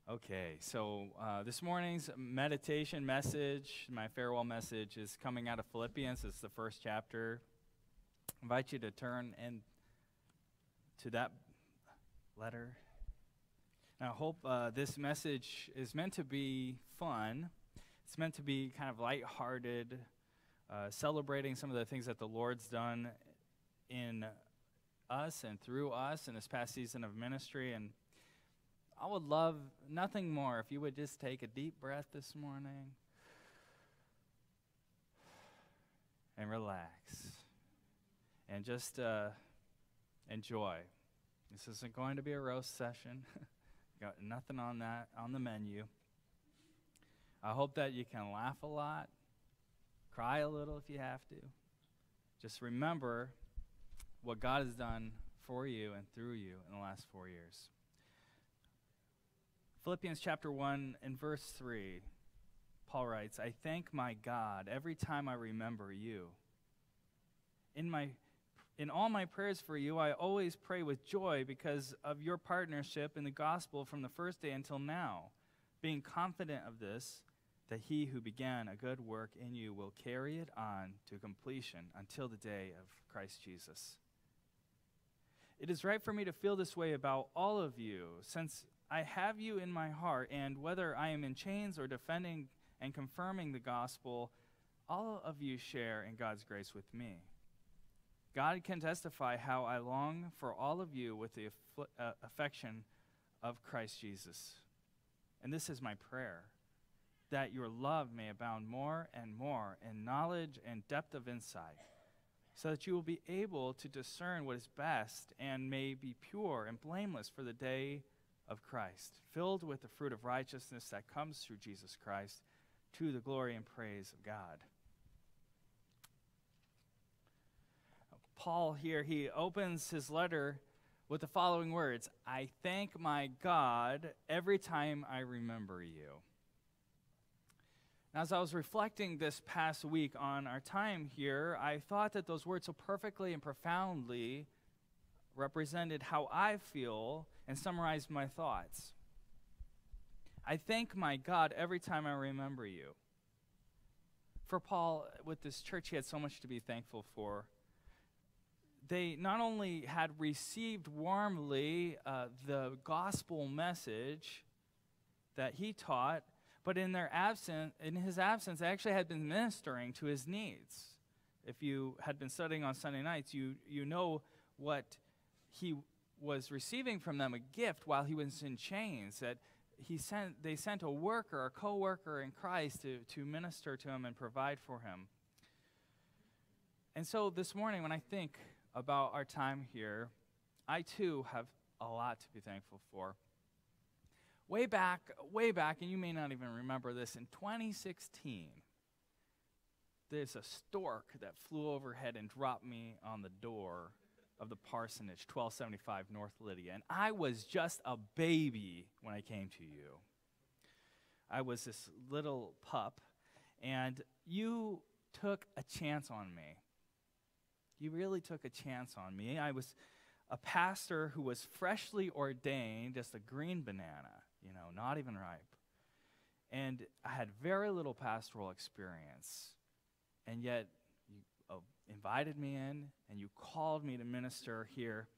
Okay, so this morning's meditation message, my farewell message, is coming out of Philippians. It's the first chapter. I invite you to turn to that letter. And I hope this message is meant to be fun. It's meant to be kind of lighthearted, celebrating some of the things that the Lord's done in us and through us in this past season of ministry. And I would love nothing more if you would just take a deep breath this morning and relax and just enjoy. This isn't going to be a roast session. Got nothing on the menu. I hope that you can laugh a lot, cry a little if you have to. Just remember what God has done for you and through you in the last 4 years. Philippians chapter 1 and verse 3, Paul writes, "I thank my God every time I remember you. In all my prayers for you, I always pray with joy because of your partnership in the gospel from the first day until now, being confident of this, that he who began a good work in you will carry it on to completion until the day of Christ Jesus. It is right for me to feel this way about all of you, since I have you in my heart, and whether I am in chains or defending and confirming the gospel, all of you share in God's grace with me. God can testify how I long for all of you with the affection of Christ Jesus. And this is my prayer, that your love may abound more and more in knowledge and depth of insight, so that you will be able to discern what is best and may be pure and blameless for the day of Christ, filled with the fruit of righteousness that comes through Jesus Christ, to the glory and praise of God." Paul here, he opens his letter with the following words, "I thank my God every time I remember you." As I was reflecting this past week on our time here, I thought that those words so perfectly and profoundly represented how I feel and summarized my thoughts. I thank my God every time I remember you. For Paul, with this church, he had so much to be thankful for. They not only had received warmly the gospel message that he taught, but in his absence, they actually had been ministering to his needs. If you had been studying on Sunday nights, you know what he was receiving from them, a gift while he was in chains, that they sent a worker, a co-worker in Christ to minister to him and provide for him. And so this morning, when I think about our time here, I too have a lot to be thankful for. Way back, and you may not even remember this, in 2016, there's a stork that flew overhead and dropped me on the door of the parsonage, 1275 North Lydia. And I was just a baby when I came to you. I was this little pup, and you took a chance on me. You really took a chance on me. I was a pastor who was freshly ordained, just a green banana, not even ripe. And I had very little pastoral experience. And yet, you invited me in, and you called me to minister here.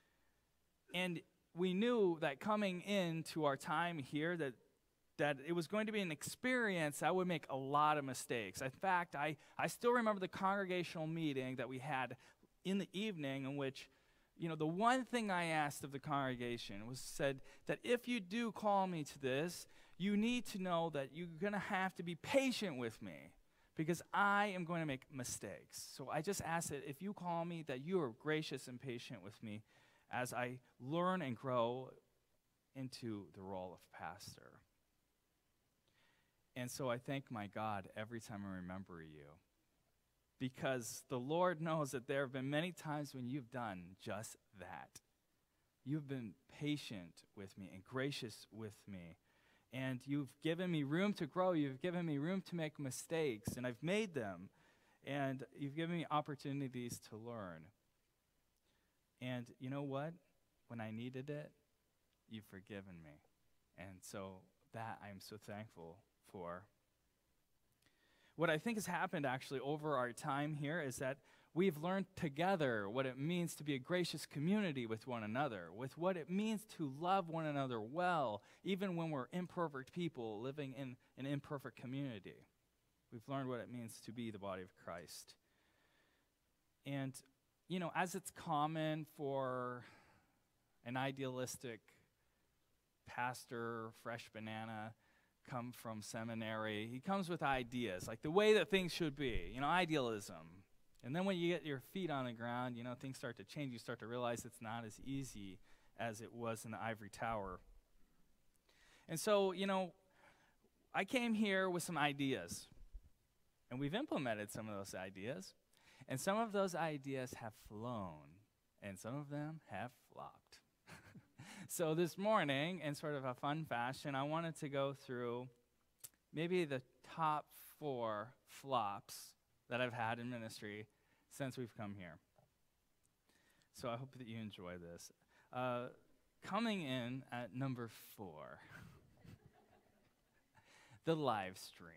And we knew that coming into our time here that it was going to be an experience that would make a lot of mistakes. In fact, I still remember the congregational meeting that we had in the evening in which, the one thing I asked of the congregation was said that if you do call me to this, you need to know that you're going to have to be patient with me because I am going to make mistakes. So I just ask that if you call me, that you are gracious and patient with me as I learn and grow into the role of pastor. And so I thank my God every time I remember you, because the Lord knows that there have been many times when you've done just that. You've been patient with me and gracious with me, and you've given me room to grow. You've given me room to make mistakes, and I've made them, and you've given me opportunities to learn. And you know what? When I needed it, you've forgiven me. And so that I'm so thankful for. What I think has happened actually over our time here is that we've learned together what it means to be a gracious community with one another, with what it means to love one another well, even when we're imperfect people living in an imperfect community. We've learned what it means to be the body of Christ. And, as it's common for an idealistic pastor, fresh banana, come from seminary, he comes with ideas, like the way that things should be, idealism. And then when you get your feet on the ground, things start to change. You start to realize it's not as easy as it was in the ivory tower. And so, I came here with some ideas. And we've implemented some of those ideas. And some of those ideas have flown. And some of them have flopped. So this morning, in sort of a fun fashion, I wanted to go through maybe the top 4 flops that I've had in ministry since we've come here. So I hope that you enjoy this. Coming in at number 4, the live stream.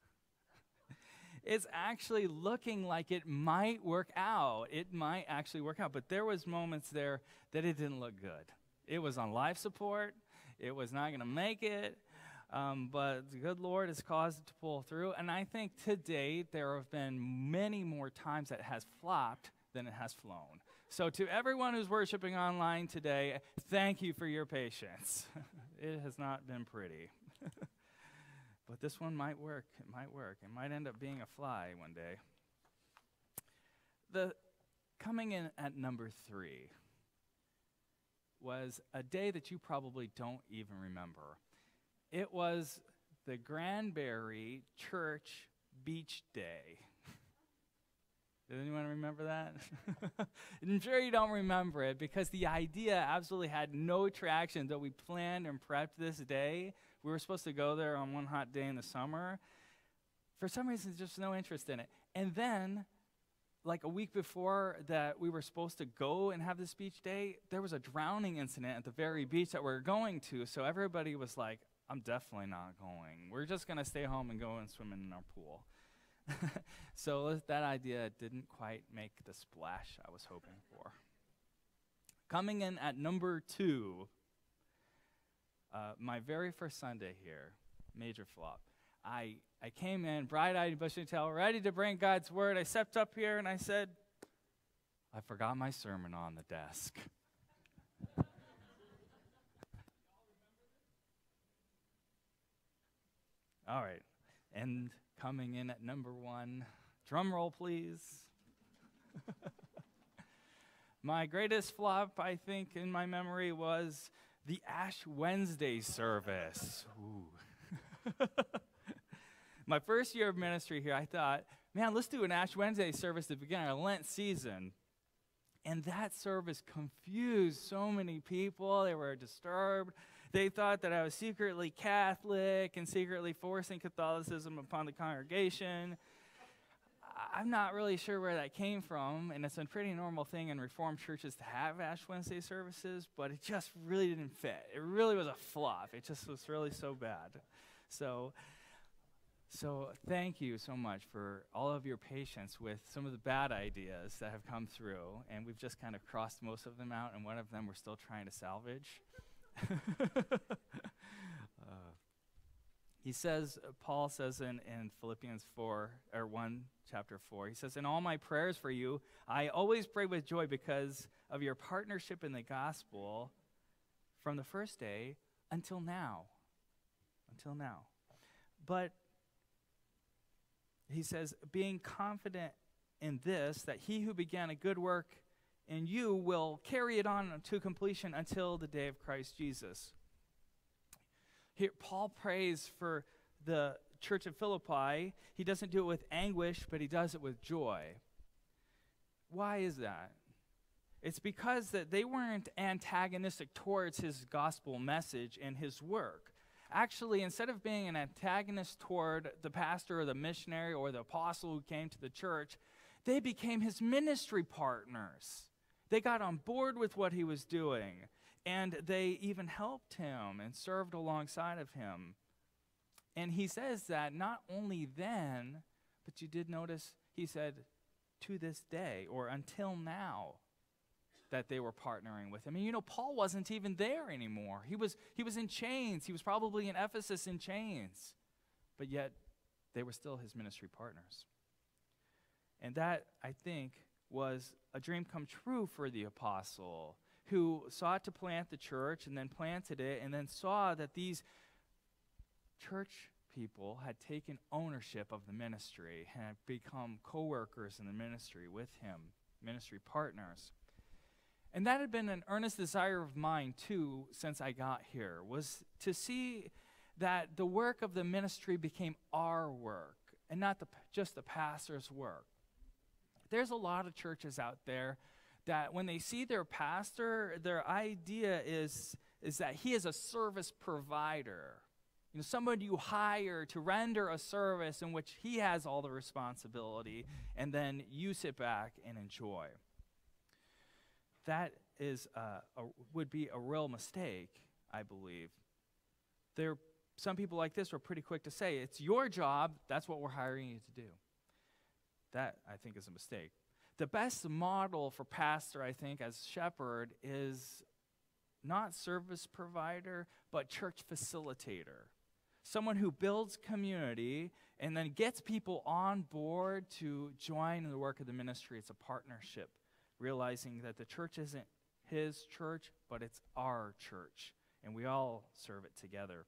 It's actually looking like it might work out. It might actually work out, but there was moments there that it didn't look good. It was on life support. It was not going to make it. But the good Lord has caused it to pull through. And I think to date, there have been many more times that it has flopped than it has flown. So to everyone who's worshiping online today, thank you for your patience. It has not been pretty. But this one might work. It might work. It might end up being a fly one day. Coming in at number 3 was a day that you probably don't even remember. It was the Granbury Church Beach Day. Does anyone remember that? I'm sure you don't remember it because the idea absolutely had no traction that we planned and prepped this day. We were supposed to go there on one hot day in the summer. For some reason, there's just no interest in it. And then, like a week before that we were supposed to go and have this beach day, there was a drowning incident at the very beach that we were going to. So everybody was like, I'm definitely not going. We're just going to stay home and go and swim in our pool. So that idea didn't quite make the splash I was hoping for. Coming in at number 2, my very first Sunday here, major flop. I came in bright-eyed, bushy-tailed, ready to bring God's word. I stepped up here and I said, I forgot my sermon on the desk. All right, and coming in at number 1, drum roll please. My greatest flop, I think, in my memory was the Ash Wednesday service. Ooh. My first year of ministry here, I thought, man, let's do an Ash Wednesday service to begin our Lent season. And that service confused so many people. They were disturbed. They thought that I was secretly Catholic and secretly forcing Catholicism upon the congregation. I'm not really sure where that came from, and it's a pretty normal thing in Reformed churches to have Ash Wednesday services, but it just really didn't fit. It really was a flop. It just was really so bad. So thank you so much for all of your patience with some of the bad ideas that have come through, and we've just kind of crossed most of them out, and one of them we're still trying to salvage. Paul says in Philippians 1, chapter 4, he says, in all my prayers for you, I always pray with joy because of your partnership in the gospel from the first day until now. But he says, being confident in this, that he who began a good work in you will carry it on to completion until the day of Christ Jesus. Here, Paul prays for the church of Philippi. He doesn't do it with anguish, but he does it with joy. Why is that? It's because that they weren't antagonistic towards his gospel message and his work. Actually, instead of being an antagonist toward the pastor or the missionary or the apostle who came to the church, they became his ministry partners. They got on board with what he was doing. And they even helped him and served alongside of him. And he says that not only then, but you did notice he said to this day or until now that they were partnering with him. And Paul wasn't even there anymore. He was in chains. He was probably in Ephesus in chains. But yet they were still his ministry partners. And that, I think, was a dream come true for the apostle, who sought to plant the church and then planted it and then saw that these church people had taken ownership of the ministry and had become co-workers in the ministry with him, ministry partners. And that had been an earnest desire of mine, too, since I got here, was to see that the work of the ministry became our work and not just the pastor's work. There's a lot of churches out there that when they see their pastor, their idea is that he is a service provider. Somebody you hire to render a service in which he has all the responsibility, and then you sit back and enjoy. That would be a real mistake, I believe. Some people like this are pretty quick to say, it's your job, that's what we're hiring you to do. That, I think, is a mistake. The best model for pastor, I think, as shepherd is not service provider, but church facilitator. Someone who builds community and then gets people on board to join in the work of the ministry. It's a partnership, realizing that the church isn't his church, but it's our church, and we all serve it together.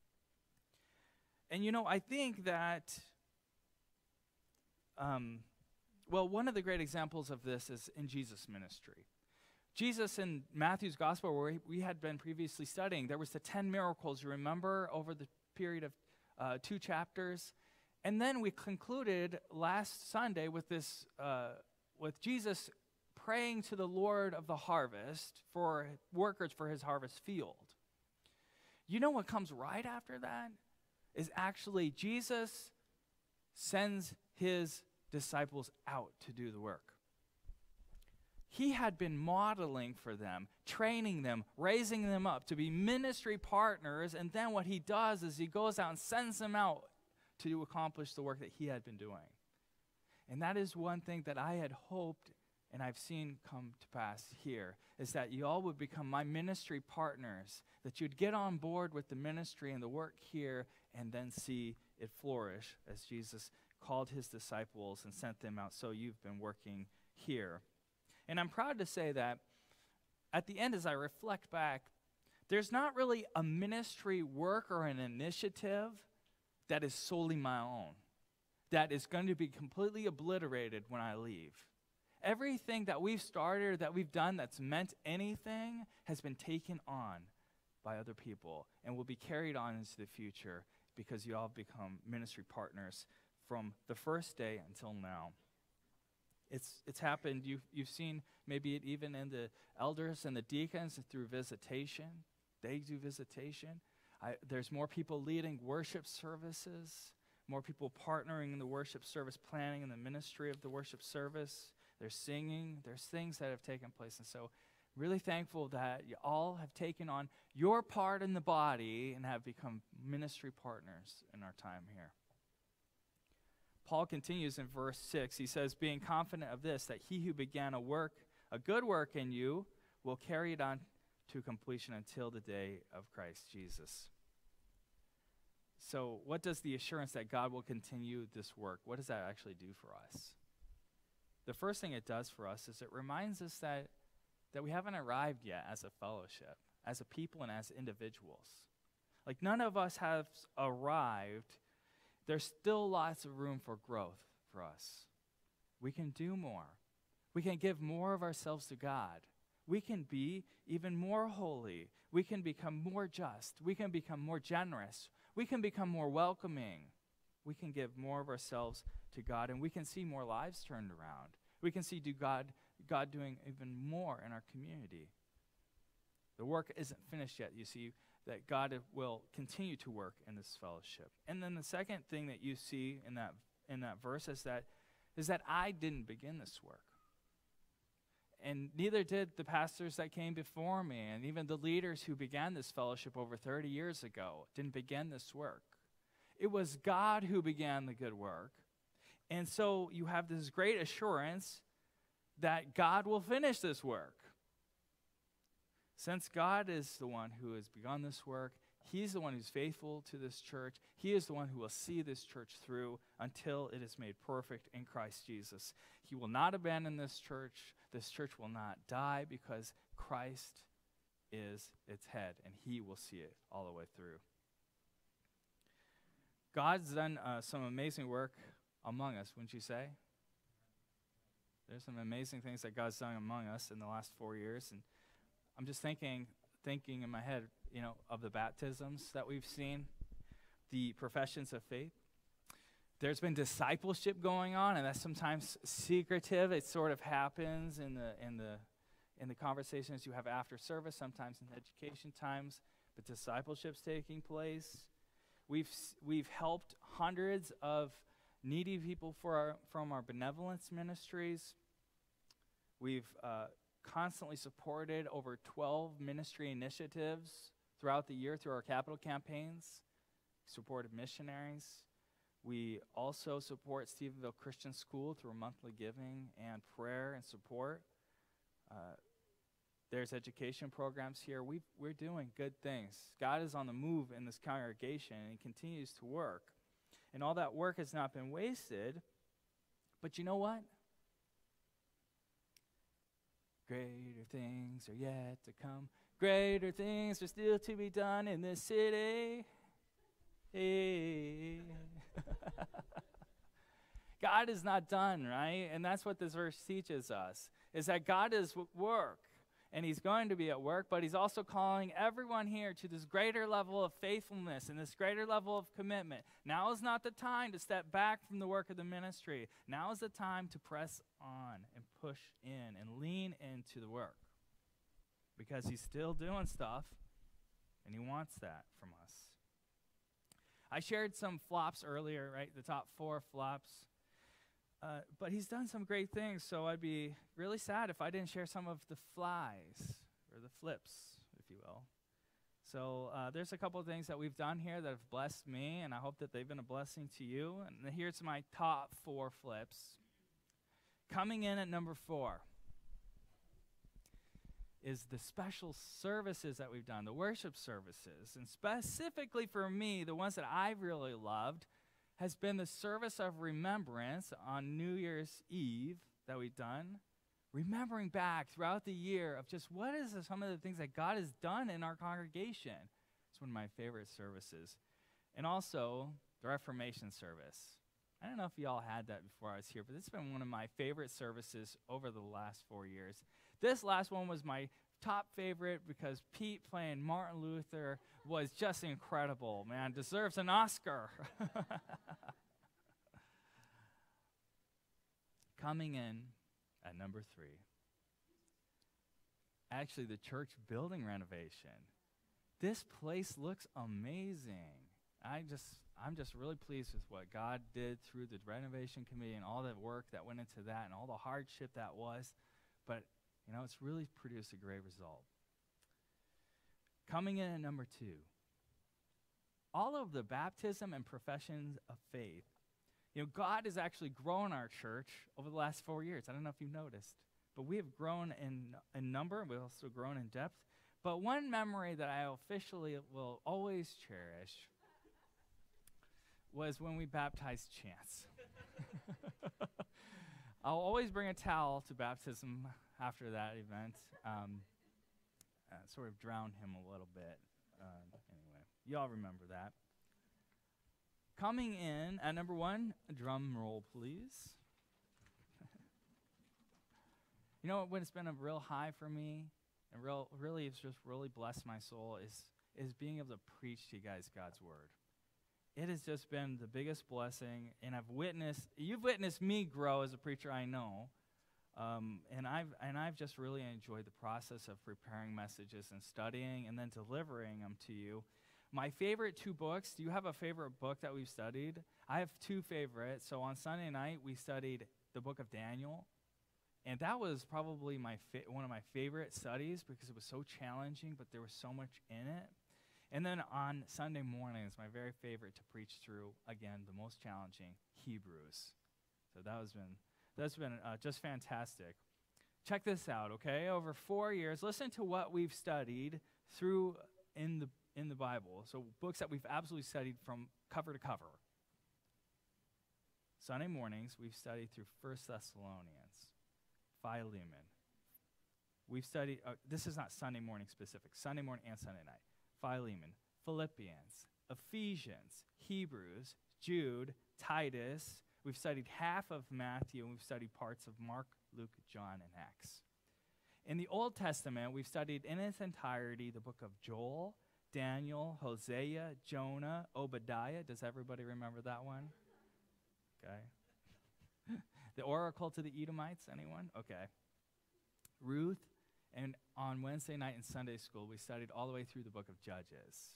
And I think that one of the great examples of this is in Jesus' ministry. Jesus in Matthew's gospel, where we had been previously studying, there was the 10 miracles, you remember, over the period of 2 chapters. And then we concluded last Sunday with this, with Jesus praying to the Lord of the harvest for workers for his harvest field. What comes right after that is actually Jesus sends his disciples out to do the work. He had been modeling for them, training them, raising them up to be ministry partners, and then what he does is he goes out and sends them out to accomplish the work that he had been doing. And that is one thing that I had hoped and I've seen come to pass here, is that you all would become my ministry partners, that you'd get on board with the ministry and the work here and then see it flourish as Jesus called his disciples and sent them out. So you've been working here. And I'm proud to say that at the end, as I reflect back, there's not really a ministry work or an initiative that is solely my own, that is going to be completely obliterated when I leave. Everything that we've started, that we've done that's meant anything has been taken on by other people and will be carried on into the future because you all have become ministry partners from the first day until now. It's happened. You've seen maybe it even in the elders and the deacons through visitation. They do visitation. There's more people leading worship services, more people partnering in the worship service, planning in the ministry of the worship service. There's singing. There's things that have taken place. And so really thankful that you all have taken on your part in the body and have become ministry partners in our time here. Paul continues in verse 6. He says, being confident of this, that he who began a good work in you, will carry it on to completion until the day of Christ Jesus. So what does the assurance that God will continue this work, what does that actually do for us? The first thing it does for us is it reminds us that we haven't arrived yet as a fellowship, as a people and as individuals. Like none of us have arrived. There's still lots of room for growth for us. We can do more. We can give more of ourselves to God. We can be even more holy. We can become more just. We can become more generous. We can become more welcoming. We can give more of ourselves to God, and we can see more lives turned around. We can see God doing even more in our community. The work isn't finished yet, you see, that God will continue to work in this fellowship. And then the second thing that you see in that verse is that I didn't begin this work. And neither did the pastors that came before me, and even the leaders who began this fellowship over 30 years ago didn't begin this work. It was God who began the good work. And so you have this great assurance that God will finish this work. Since God is the one who has begun this work, he's the one who's faithful to this church. He is the one who will see this church through until it is made perfect in Christ Jesus. He will not abandon this church. This church will not die because Christ is its head, and he will see it all the way through. God's done some amazing work among us, wouldn't you say? There's some amazing things that God's done among us in the last 4 years, and I'm just thinking in my head, of the baptisms that we've seen, the professions of faith. There's been discipleship going on, and that's sometimes secretive. It sort of happens in the conversations you have after service, sometimes in education times, but discipleship's taking place. We've helped hundreds of needy people from our benevolence ministries. We've constantly supported over 12 ministry initiatives throughout the year through our capital campaigns, supported missionaries. We also support Stephenville Christian School through monthly giving and prayer and support. There's education programs here. We're doing good things. God is on the move in this congregation, and he continues to work. And all that work has not been wasted. But you know what? Greater things are yet to come. Greater things are still to be done in this city. Hey. God is not done, right? And that's what this verse teaches us, is that God is at work, and he's going to be at work, but he's also calling everyone here to this greater level of faithfulness and this greater level of commitment. Now is not the time to step back from the work of the ministry. Now is the time to press on and push in and lean into the work, because he's still doing stuff, and he wants that from us. I shared some flops earlier, right? The top 4 flops. But he's done some great things, so I'd be really sad if I didn't share some of the flies, or the flips, if you will. So there's a couple of things that we've done here that have blessed me, and I hope that they've been a blessing to you. And here's my top 4 flips. Coming in at number 4 is the special services that we've done, the worship services. And specifically for me, the ones that I've really loved has been the service of remembrance on New Year's Eve that we've done, remembering back throughout the year of just what is some of the things that God has done in our congregation. It's one of my favorite services. And also the Reformation service. I don't know if you all had that before I was here, but it's been one of my favorite services over the last 4 years. This last one was my top favorite because Pete playing Martin Luther was just incredible, man. Deserves an Oscar. Coming in at number 3. Actually, the church building renovation. This place looks amazing. I'm just really pleased with what God did through the renovation committee and all the work that went into that and all the hardship that was. But, it's really produced a great result. Coming in at number 2, all of the baptism and professions of faith. God has actually grown our church over the last 4 years. I don't know if you've noticed, but we have grown in number. We've also grown in depth. But one memory that I officially will always cherish was when we baptized Chance. I'll always bring a towel to baptism after that event. Sort of drown him a little bit. Anyway, you all remember that. Coming in at number 1, drum roll, please. When it's been a real high for me, and really it's just really blessed my soul, is being able to preach to you guys God's word. It has just been the biggest blessing, and you've witnessed me grow as a preacher, I know. And I've just really enjoyed the process of preparing messages and studying and then delivering them to you. My favorite 2 books, do you have a favorite book that we've studied? I have 2 favorites. So on Sunday night, we studied the book of Daniel, And that was probably one of my favorite studies because it was so challenging, but there was so much in it. And then on Sunday mornings, my very favorite to preach through, again, the most challenging, Hebrews. So that's been just fantastic. Check this out, okay? Over 4 years, listen to what we've studied through in the Bible. So books that we've absolutely studied from cover to cover. Sunday mornings, we've studied through 1 Thessalonians, Philemon. We've studied, this is not Sunday morning specific, Sunday morning and Sunday night. Philemon, Philippians, Ephesians, Hebrews, Jude, Titus. We've studied half of Matthew, and we've studied parts of Mark, Luke, John, and Acts. In the Old Testament, we've studied in its entirety the book of Joel, Daniel, Hosea, Jonah, Obadiah. Does everybody remember that one? Okay. The Oracle to the Edomites, anyone? Okay. Ruth, and on Wednesday night in Sunday school, we studied all the way through the book of Judges.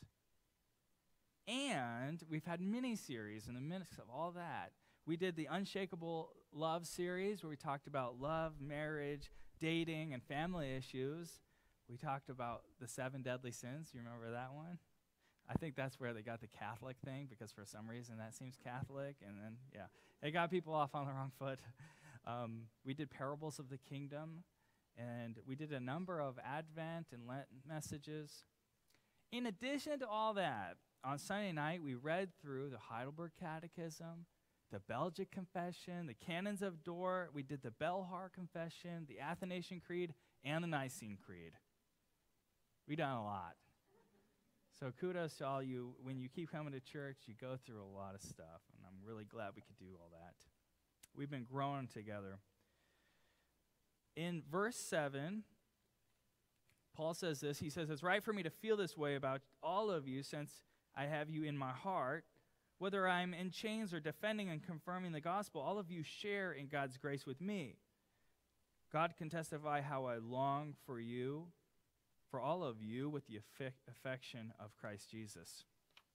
And we've had mini-series in the midst of all that. We did the Unshakable Love series where we talked about love, marriage, dating, and family issues. We talked about the 7 deadly sins. You remember that one? I think that's where they got the Catholic thing because for some reason that seems Catholic. And then, yeah, it got people off on the wrong foot. We did Parables of the Kingdom. And we did a number of Advent and Lent messages. In addition to all that, on Sunday night, we read through the Heidelberg Catechism, the Belgic Confession, the Canons of Dort. We did the Belhar Confession, the Athanasian Creed, and the Nicene Creed. We've done a lot. So kudos to all you. When you keep coming to church, you go through a lot of stuff, and I'm really glad we could do all that. We've been growing together. In verse 7, Paul says this. He says, "It's right for me to feel this way about all of you since I have you in my heart. Whether I'm in chains or defending and confirming the gospel, all of you share in God's grace with me. God can testify how I long for you, for all of you, with the affection of Christ Jesus."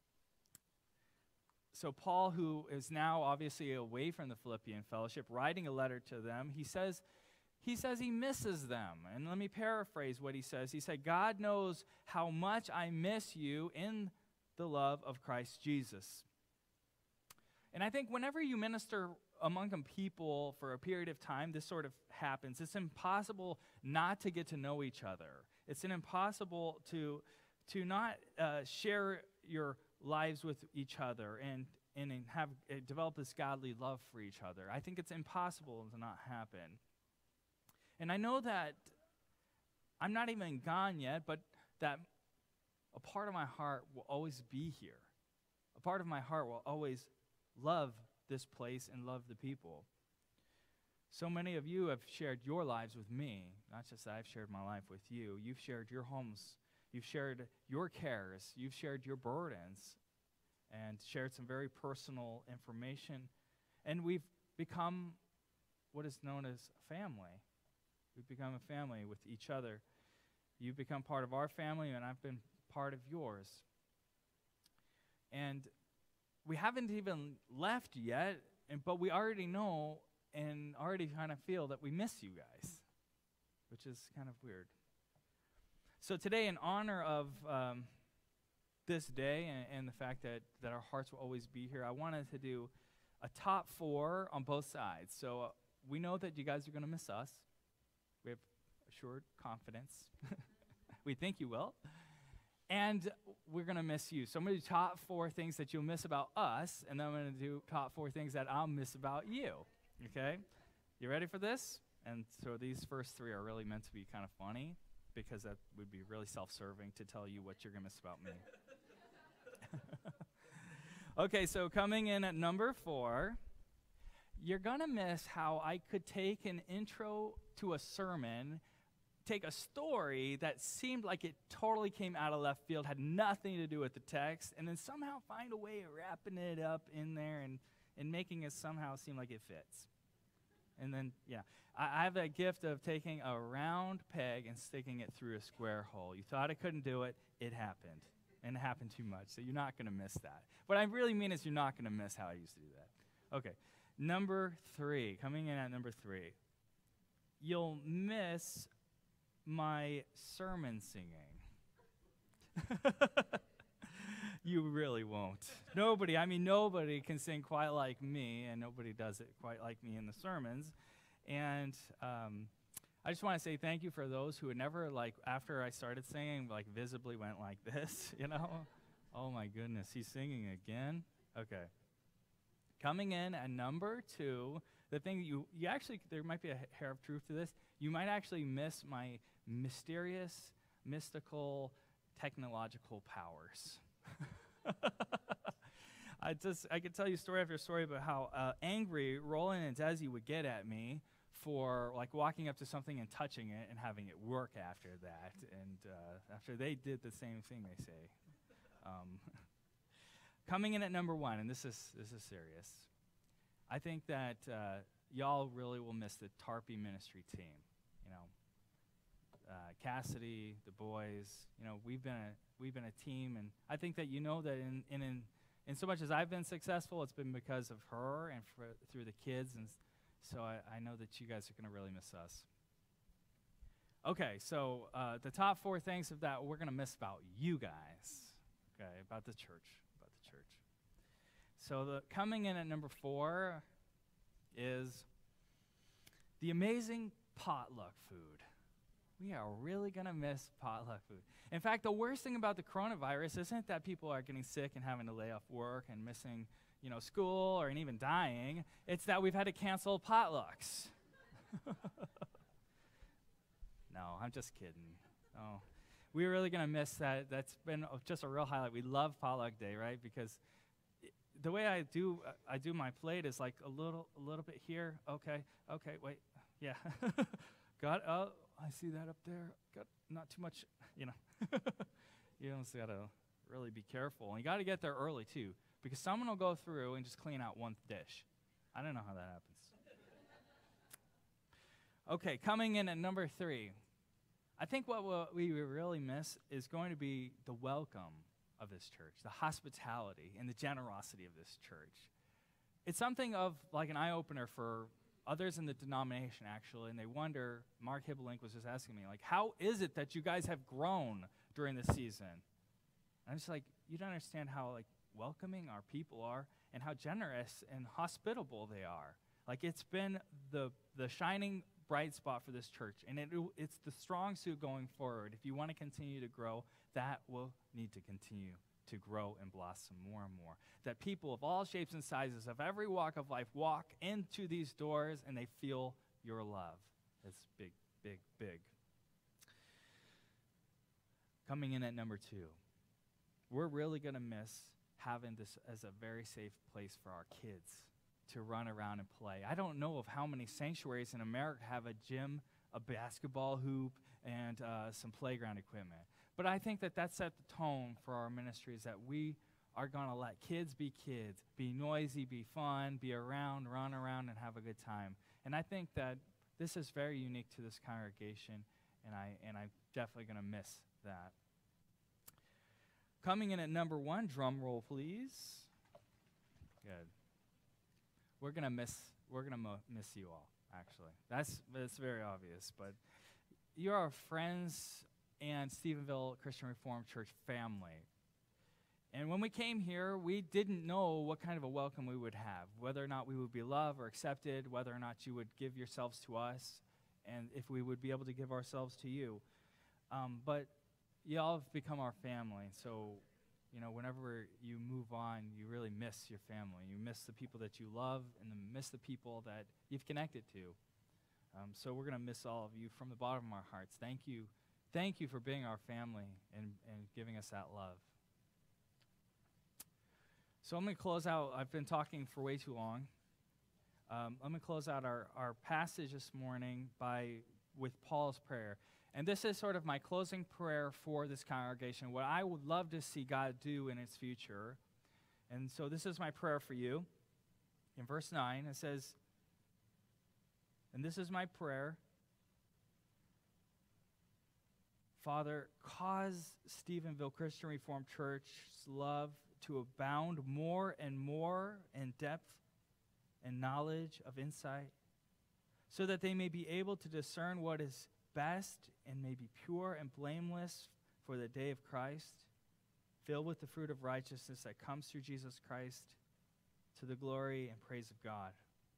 So Paul, who is now obviously away from the Philippian fellowship, writing a letter to them, he says he misses them. And let me paraphrase what he says. He said, "God knows how much I miss you in the love of Christ Jesus." And I think whenever you minister among people for a period of time, this sort of happens. It's impossible not to get to know each other. It's impossible to not share your lives with each other and have develop this godly love for each other. I think it's impossible to not happen. And I know that I'm not even gone yet, but that a part of my heart will always be here. A part of my heart will always love this place and love the people. So many of you have shared your lives with me, not just that I've shared my life with you. You've shared your homes. You've shared your cares. You've shared your burdens and shared some very personal information. And we've become what is known as family. We've become a family with each other. You've become part of our family, and I've been part of yours. And we haven't even left yet, but we already know and already kind of feel that we miss you guys, which is kind of weird. So today, in honor of this day and the fact that our hearts will always be here, I wanted to do a top 4 on both sides. So we know that you guys are going to miss us. We have assured confidence. We think you will. And we're going to miss you. So I'm going to do top 4 things that you'll miss about us, and then I'm going to do top 4 things that I'll miss about you. Okay? You ready for this? And so these first 3 are really meant to be kind of funny, because that would be really self-serving to tell you what you're going to miss about me. Okay, so coming in at number 4, you're going to miss how I could take an intro to a sermon, take a story that seemed like it totally came out of left field, had nothing to do with the text, and then somehow find a way of wrapping it up in there and making it somehow seem like it fits. And then, yeah, I have that gift of taking a round peg and sticking it through a square hole. You thought I couldn't do it, it happened. And it happened too much, so you're not going to miss that. What I really mean is you're not going to miss how I used to do that. Okay, number 3, coming in at number 3. you'll miss my sermon singing. You really won't. Nobody can sing quite like me, and nobody does it quite like me in the sermons. And I just want to say thank you for those who had never, after I started singing, visibly went like this, Oh my goodness, he's singing again? Okay. Coming in at number 2, the thing you actually, there might be a hair of truth to this, you might actually miss my mysterious, mystical, technological powers. I could tell you story after story about how angry Roland and Desi would get at me for walking up to something and touching it and having it work after that, and after they did the same thing, they say. Coming in at number 1, and this is serious. I think that y'all really will miss the Tarpey ministry team. Cassidy, the boys. We've been a team, and I think that that in so much as I've been successful, it's been because of her and through the kids, and so I know that you guys are going to really miss us. Okay, so the top 4 things of that we're going to miss about you guys. Okay, about the church. So coming in at number 4 is the amazing potluck food. We are really going to miss potluck food. In fact, the worst thing about the coronavirus isn't that people are getting sick and having to lay off work and missing, school and even dying. It's that we've had to cancel potlucks. No, I'm just kidding. Oh, we're really going to miss that. That's been just a real highlight. We love potluck day, right? Because the way I do my plate is a little bit here. Okay, wait, yeah. Got I see that up there. Got not too much, You just got to really be careful. And you got to get there early, too, because someone will go through and just clean out one dish. I don't know how that happens. Okay, coming in at number 3. I think what we really miss is going to be the welcome of this church, the hospitality and the generosity of this church. It's something of an eye-opener for others in the denomination, actually, and they wonder, Mark Hibelink was just asking me, how is it that you guys have grown during this season? And I'm just you don't understand how, welcoming our people are and how generous and hospitable they are. It's been the shining bright spot for this church, and it's the strong suit going forward. If you want to continue to grow, that will need to continue to grow and blossom more and more. That people of all shapes and sizes, of every walk of life, walk into these doors and they feel your love. It's big, big, big. Coming in at number 2, we're really going to miss having this as a very safe place for our kids to run around and play. I don't know of how many sanctuaries in America have a gym, a basketball hoop, and some playground equipment. But I think that set the tone for our ministries, that we are going to let kids, be noisy, be fun, be around, run around, and have a good time. And I think that this is very unique to this congregation, and I'm definitely going to miss that. Coming in at number 1, drum roll, please. Good. We're going to miss you all, actually. That's very obvious, but you're our friends and Stephenville Christian Reformed Church family. And when we came here, we didn't know what kind of a welcome we would have, whether or not we would be loved or accepted, whether or not you would give yourselves to us, and if we would be able to give ourselves to you. But y'all have become our family, so whenever you move on, you really miss your family. You miss the people that you love and miss the people that you've connected to. So we're going to miss all of you from the bottom of our hearts. Thank you. Thank you for being our family and giving us that love. So I'm going to close out. I've been talking for way too long. I'm going to close out our passage this morning with Paul's prayer. And this is sort of my closing prayer for this congregation, what I would love to see God do in its future. And so this is my prayer for you. In verse 9, it says, and this is my prayer, Father, cause Stephenville Christian Reformed Church's love to abound more and more in depth and knowledge of insight, so that they may be able to discern what is best and may be pure and blameless for the day of Christ, filled with the fruit of righteousness that comes through Jesus Christ, to the glory and praise of God.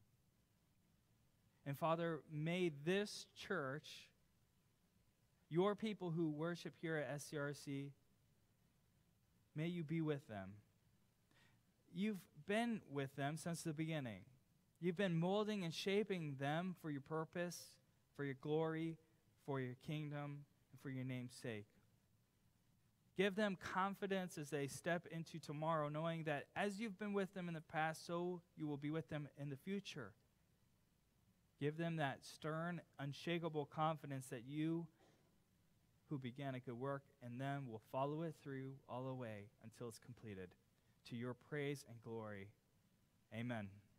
And Father, may this church, your people who worship here at SCRC, may you be with them. You've been with them since the beginning. You've been molding and shaping them for your purpose, for your glory, for your kingdom, and for your name's sake. Give them confidence as they step into tomorrow, knowing that as you've been with them in the past, so you will be with them in the future. Give them that stern, unshakable confidence that you, who began a good work in them, will follow it through all the way until it's completed. To your praise and glory. Amen.